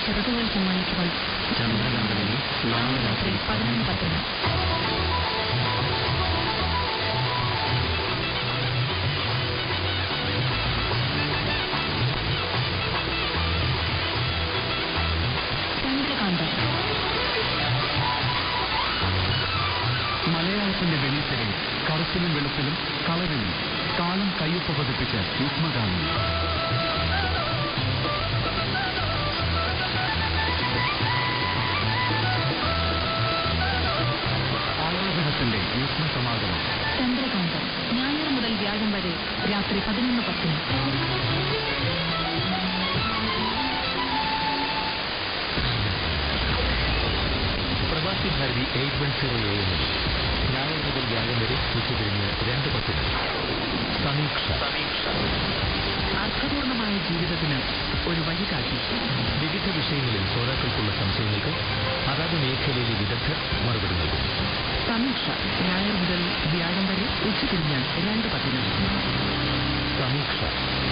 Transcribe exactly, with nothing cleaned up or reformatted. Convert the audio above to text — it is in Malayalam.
ചെറുതുകൾ സമ്മാനിക്കുവാൻ ചന്ദ്രകാന്തയിൽ നാളെ രാത്രി പതിനൊന്ന് പത്തിന്. ചന്ദ്രകാന്തം മലയാളത്തിന്റെ വെളിച്ചെടി കറുപ്പിലും വെളുപ്പിലും കളറിലും കാലം കയ്യൊപ്പ് പതിപ്പിച്ച യുഗ്മഗാനം. ആരാധനത്തിന്റെ യുഗ്മസമാഗമം. ചന്ദ്രകാന്തം ഞായർ മുതൽ വ്യാഴം വരെ രാത്രി പതിനൊന്ന് പത്തിന്. Pravasi Bharati eight one zero A എമ്മിൽ ഞായർ മുതൽ വ്യാഴം വരെ ഉച്ചതിരിഞ്ഞ് രണ്ട് പത്തിന് സമീക്ഷ. അർത്ഥപൂർണമായ ജീവിതത്തിന് ഒരു വഴികാട്ടി. വിവിധ വിഷയങ്ങളിൽ ശ്രോതാക്കൾക്കുള്ള സംശയങ്ങൾക്ക് അതാത് മേഖലയിലെ വിദഗ്ധർ മറുപടി നൽകും. സമീക്ഷ ഞായർ മുതൽ വ്യാഴം വരെ ഉച്ചതിരിഞ്ഞ് രണ്ട് പത്തിന്. സമീക്ഷ